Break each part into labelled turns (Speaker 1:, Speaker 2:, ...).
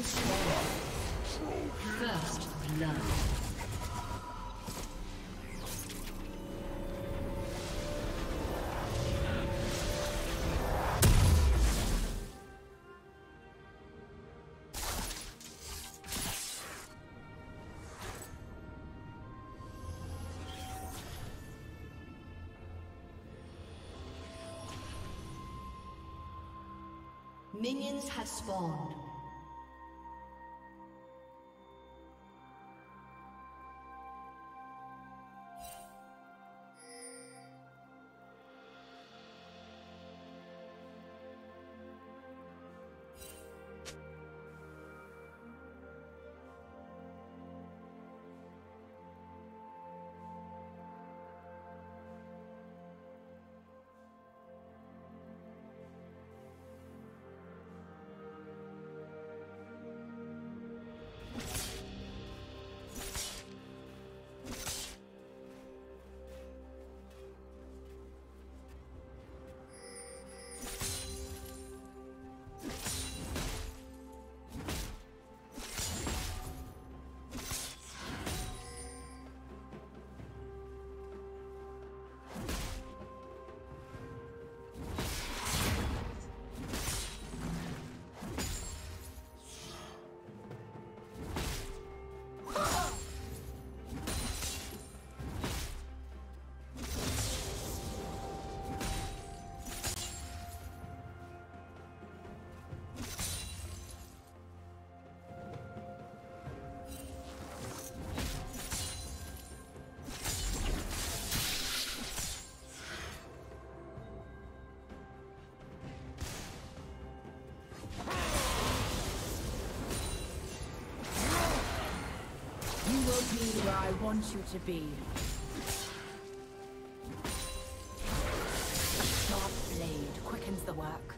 Speaker 1: slain. First blood. Minions have spawned.
Speaker 2: You will be where I want you to be. A sharp blade quickens the work.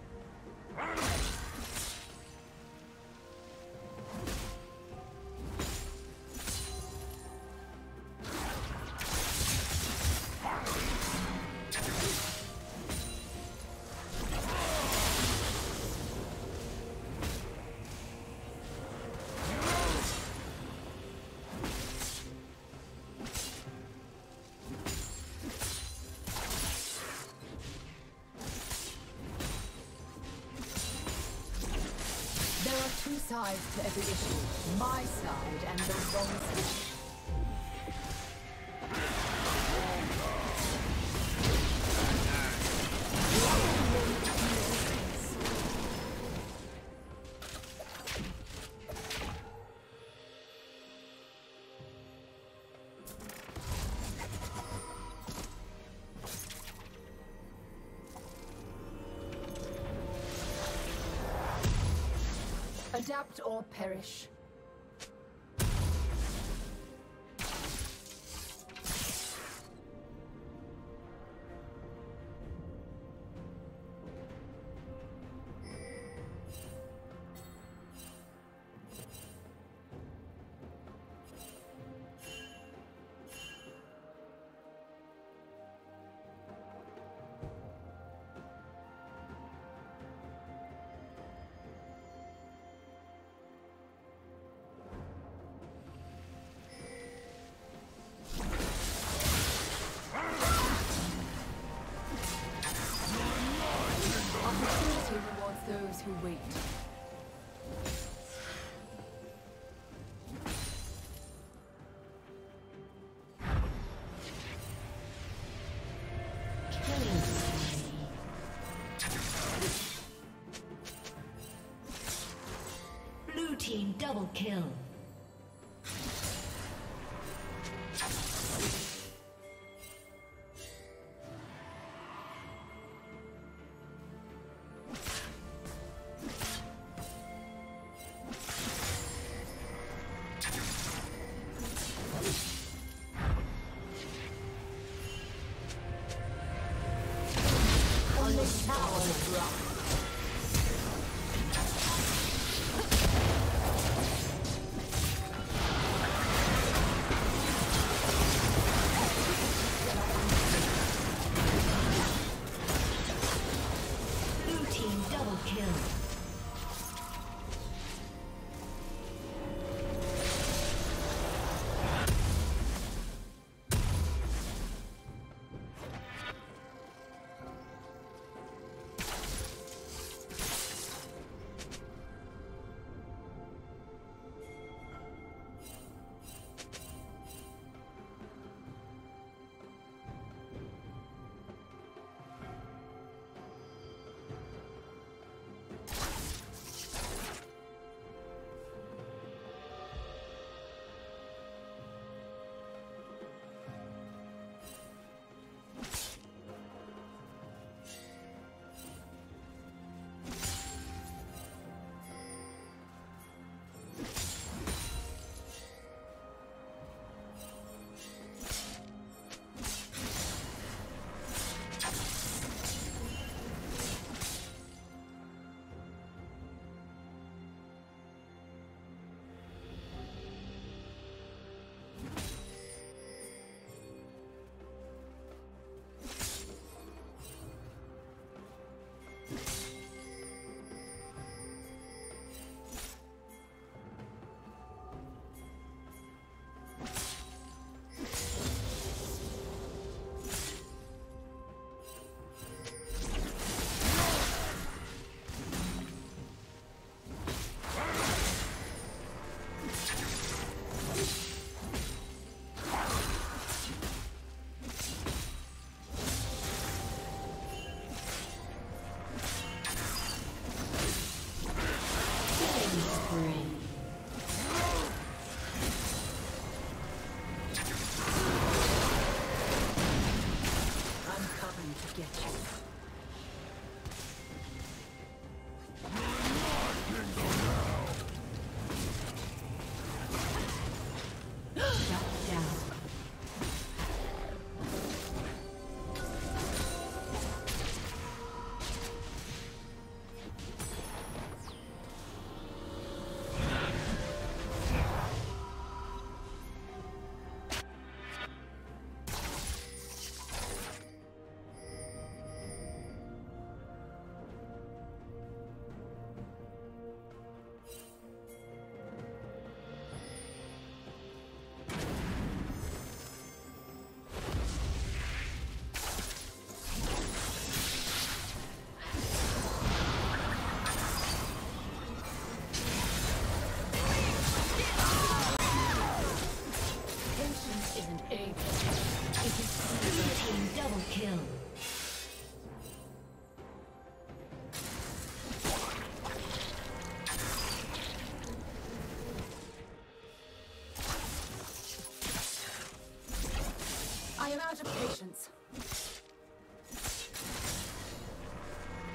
Speaker 2: Two sides to every issue. My side and the wrong side. Adapt or perish. Those who wait.
Speaker 1: Blue team double kill.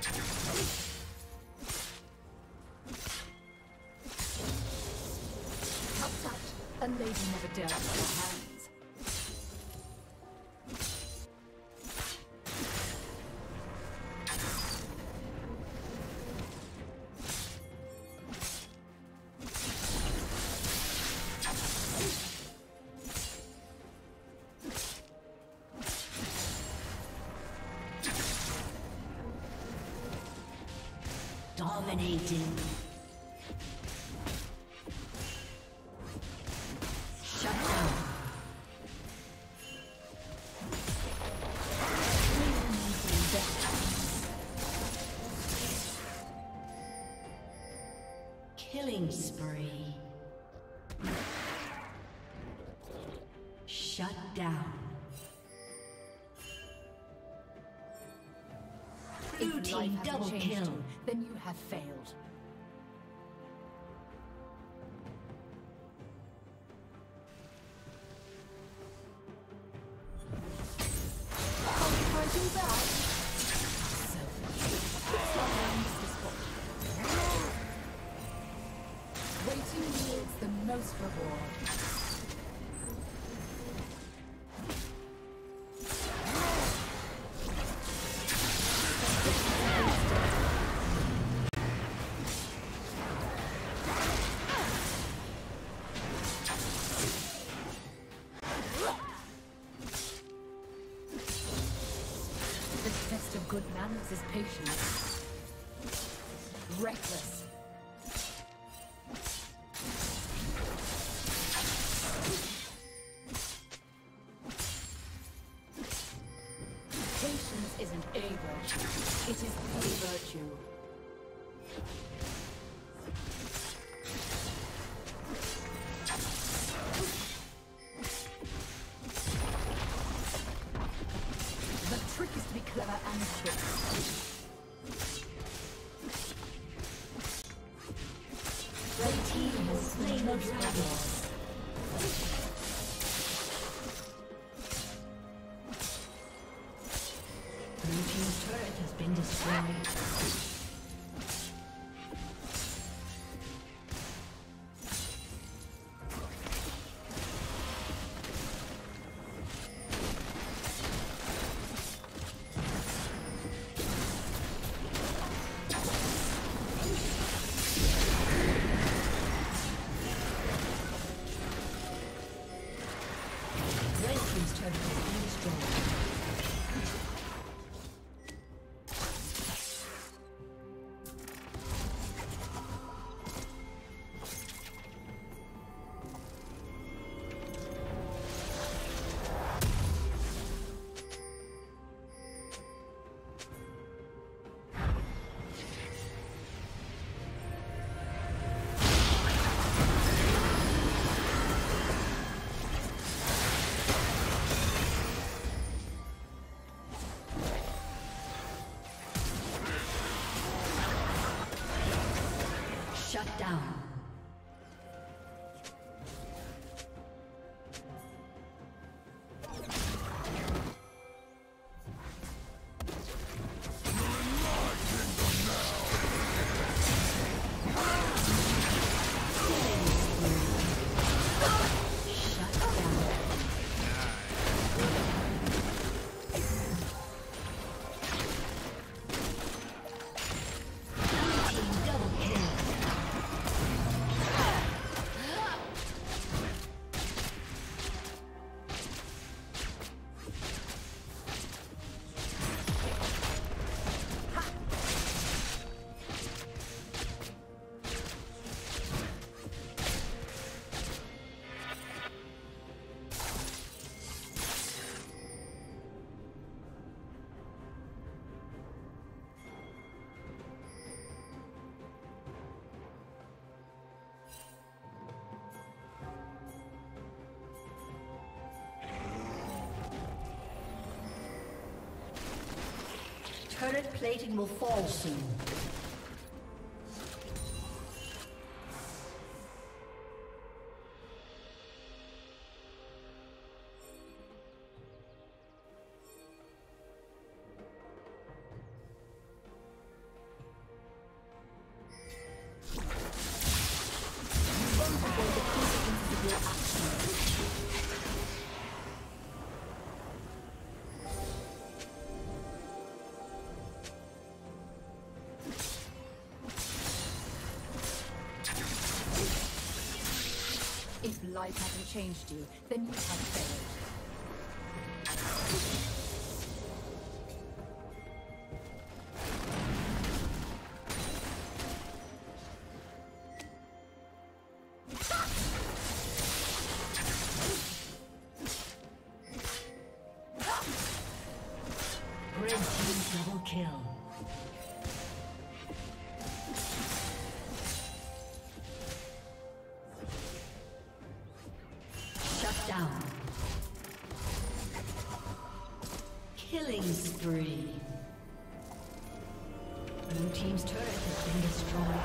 Speaker 2: A lady never dared to her hands.
Speaker 1: Dominating. Killing spree. Shut down. Blue team double kill.
Speaker 2: Then you have failed. How can I do that? Waiting yields the most reward. The test of good manners is patience. Reckless. Patience isn't a virtue, it is the virtue. The trick is to be clever and quick.
Speaker 1: Red team has slain the dragon. Blue team's turret has been destroyed. Shut down. Turret plating will fall soon.
Speaker 2: life hasn't changed you, then you have failed.
Speaker 1: Killing spree. Blue team's turret has been destroyed.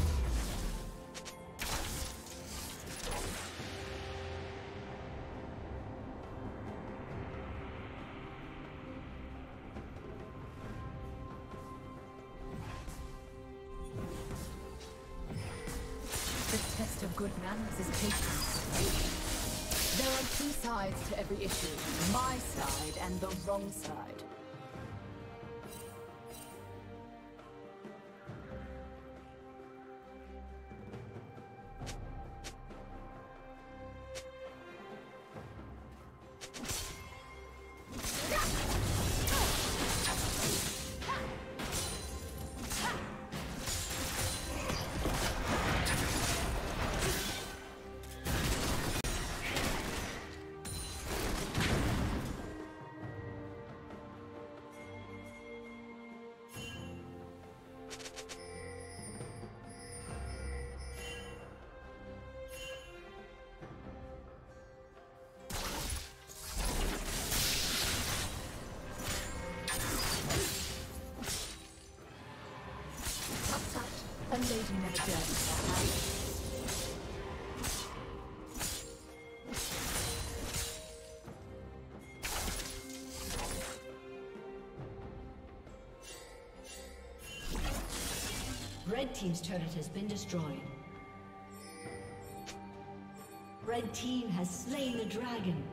Speaker 2: The test of good manners is patience. There are two sides to every issue, my side and the wrong side. A lady never dirties her hands.
Speaker 1: Red team's turret has been destroyed. Red team has slain the dragon.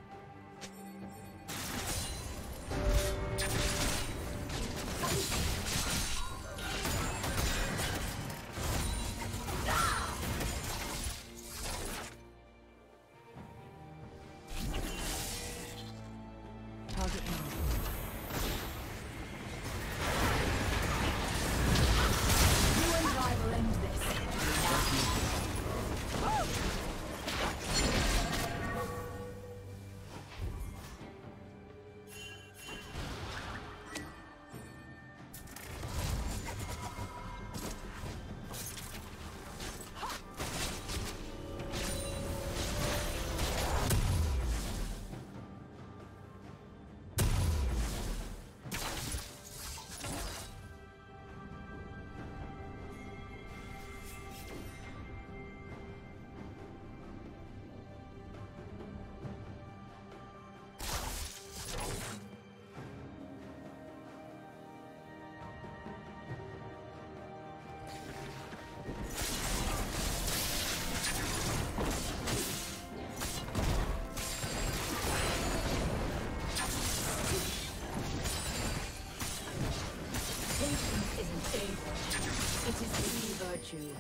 Speaker 1: Virtue.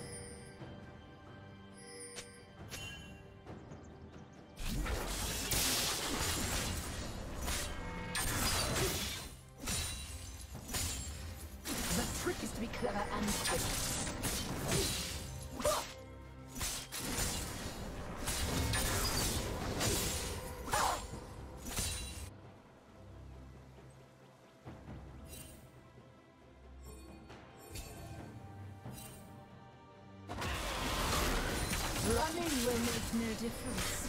Speaker 1: The trick is to be clever and quick. Running will make no difference.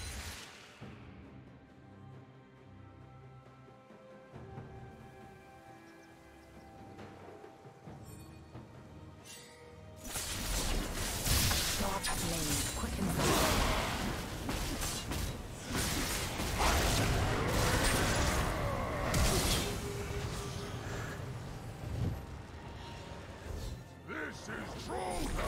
Speaker 1: Sharp blade, quick and bold.
Speaker 3: This is Trundle!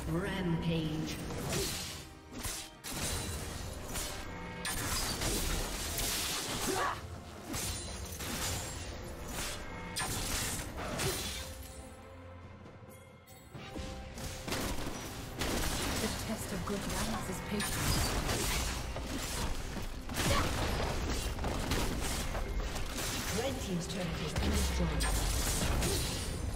Speaker 1: Rampage.
Speaker 2: The test of good manners is patience.
Speaker 1: Red team's turret has been destroyed.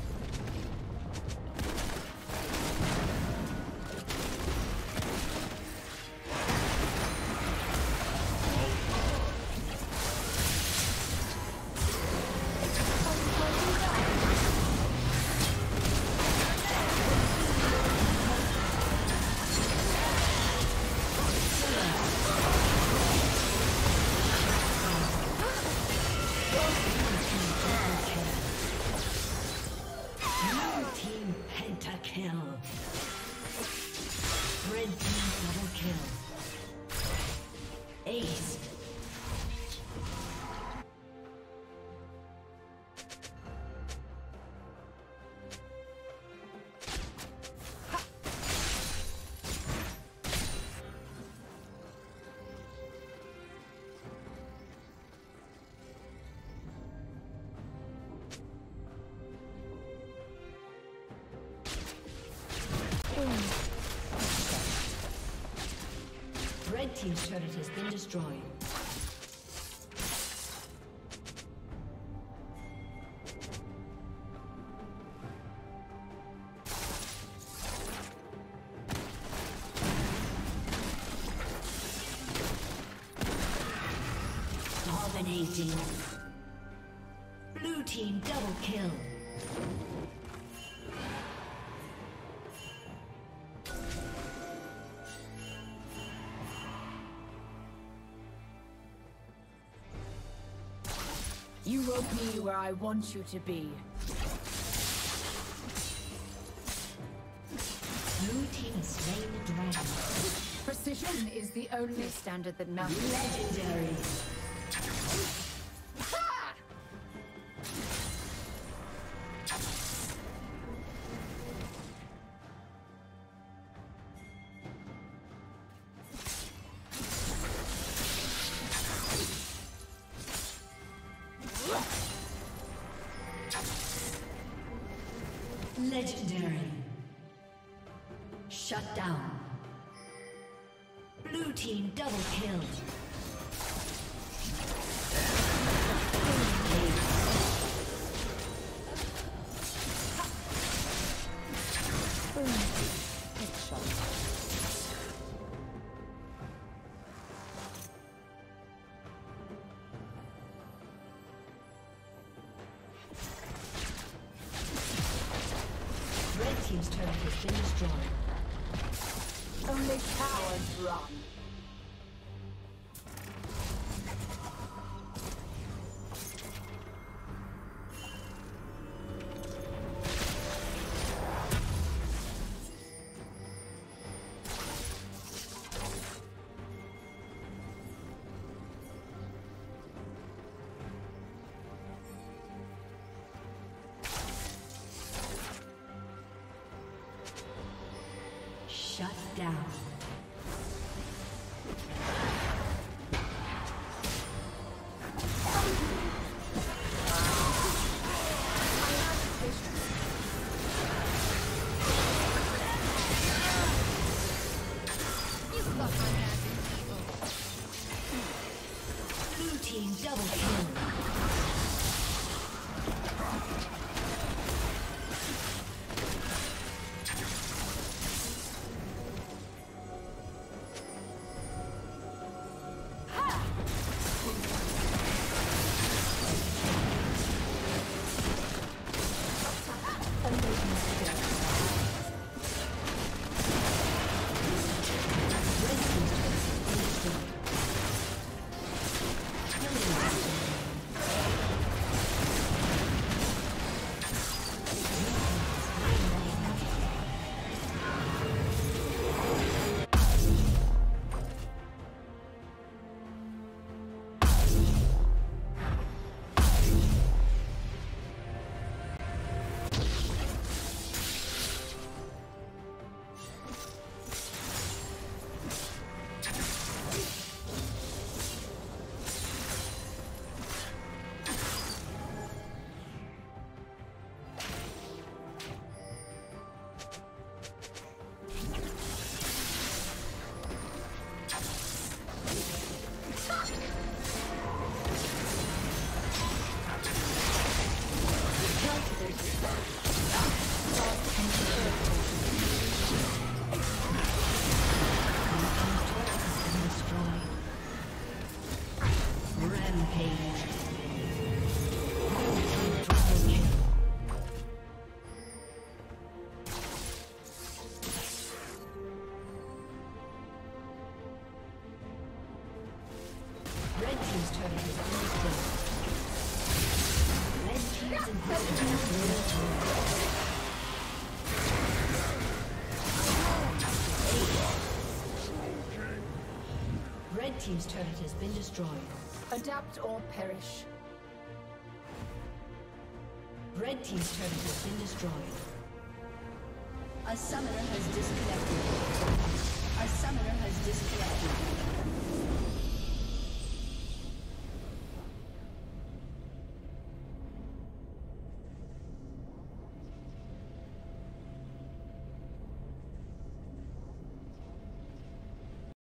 Speaker 1: Red team's turret has been destroyed. Dominating. Blue team double kill.
Speaker 2: You wrote me where I want you to be.
Speaker 1: Blue team has slain the dragon.
Speaker 2: Precision is the only standard that matters.
Speaker 1: Legendary. Legendary. Shut down. Blue team double kill. Team's turret has been destroyed.
Speaker 2: Only cowards run.
Speaker 1: Shut down. Blue team double kill. Red team's turret has been destroyed.
Speaker 2: Adapt or perish.
Speaker 1: Red team's turret has been destroyed. A summoner has disconnected.